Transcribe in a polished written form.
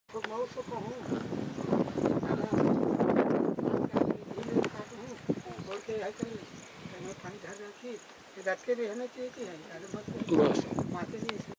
तो मैं उसको कहूँ बोल के पानी ढाल रखी रख के रहना चाहिए कि है बस माते जी